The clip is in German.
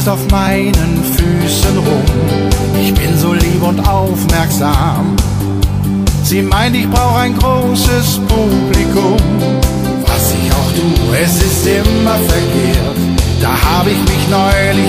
tanzt auf meinen Füßen rum. Ich bin so lieb und aufmerksam. Sie meint, ich brauch ein großes Publikum. Was ich auch tu, es ist immer verkehrt. Da hab ich mich neulich